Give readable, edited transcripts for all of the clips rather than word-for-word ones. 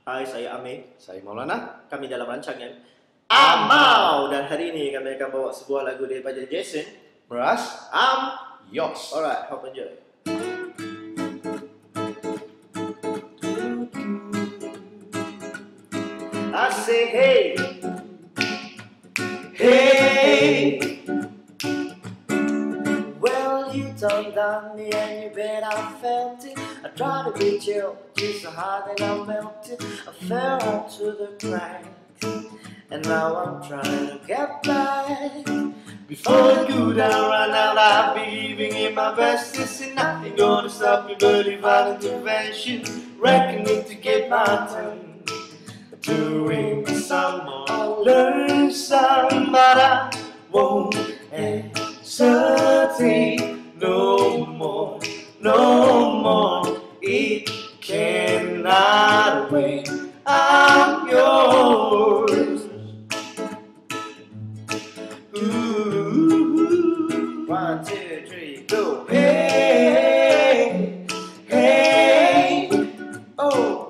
Hai, saya Amir. Saya Maulana. Kami dalam rancangan Amal. Dan hari ini kami akan bawa sebuah lagu daripada Jason, Mraz, yours. Alright, hope enjoy. I say hey, hey. Well, you turned on me and you bet I felt it. I tried to be chill, but you so hard that I melted. I fell onto the cracks, and now I'm trying to get back. Before I go down, right now I'll be giving it my best. This is nothing gonna stop me but divine intervention. Reckoning to get my turn, doing some more, learn some, but I won't hesitate no more, no more. It cannot wait. I'm yours. Ooh. 1, 2, 3, go. Hey, hey, oh.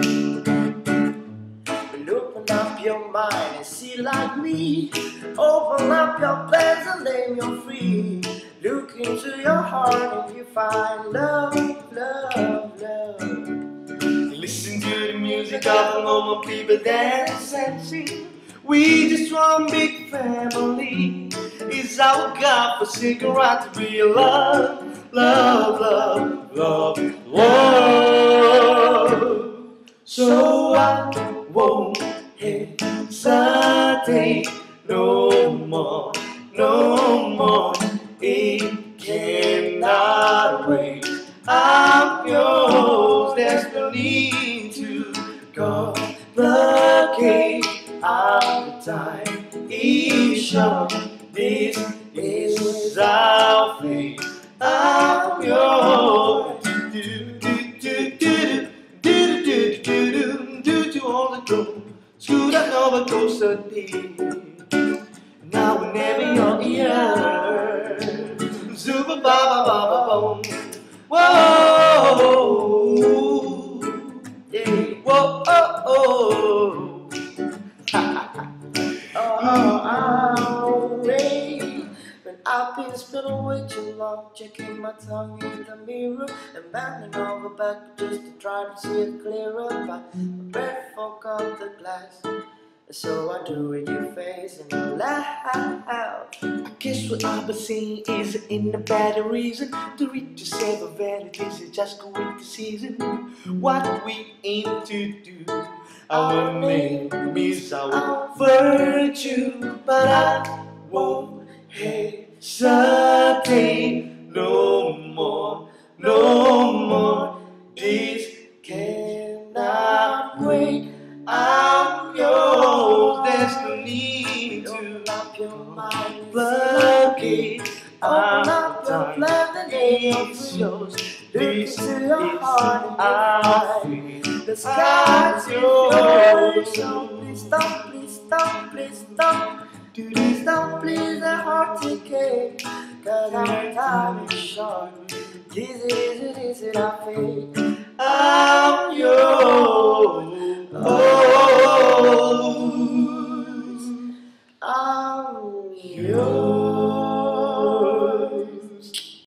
Open up your mind and see like me. Open up your plans and name you free. Look into your heart and you find love, love, love. Listen to the music of all my people dance and sing. We just one big family. It's our God-forsaken right to be love, love, love, love, love. So I won't hesitate no more, no more. It cannot wait. I'm yours. There's no need to complicate. I'm the time. Each show. This is our fate. I'm yours. Do do do do do do do do do all the go. Screw that over closer deep. Now whenever you're here, super ba ba ba ba boom. Whoa, yeah, whoa, oh, oh. When I've been spinning way too long, checking my tongue in the mirror and bending over back just to try to see it clearer. But my breath fog up the glass, so I do it your face and you laugh. I guess what I've been seeing isn't in a bad reason to reach yourself a vanities is just go with the season. What we aim to do, our name is our virtue, but I won't hesitate no more, no more. This cannot wait. I'm yours. There's no need to complicate. I'm time. It's yours. This is our fate. The sky's yours. So please stop, please stop, please stop. Please stop, please, the heart decay. 'Cause our time is short. This is our fate. I'm yours. Oh.